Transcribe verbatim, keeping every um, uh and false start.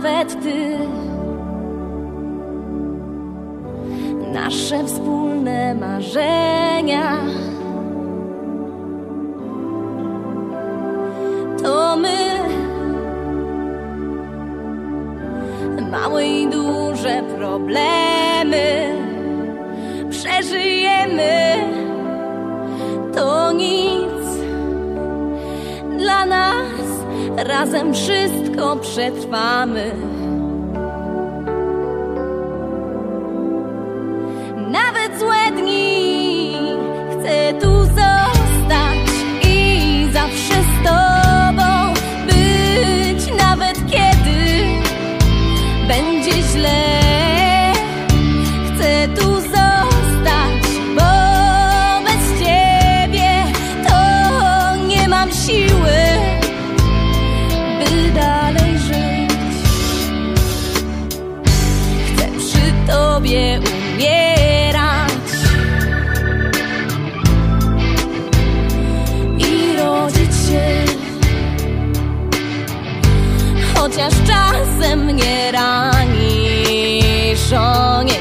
nawet Ty. Nasze wspólne marzenia to my. Małe i duże problemy przeżyjemy. To nic dla nas, razem wszystko przetrwamy. Nawet złe dni chcę tu zostać i zawsze z Tobą być, nawet kiedy będzie źle. Chcę tu zostać, bo bez Ciebie to nie mam siły, by dalej żyć. Chcę przy Tobie umierać i rodzić się, chociaż czasem mnie ranisz, o nie.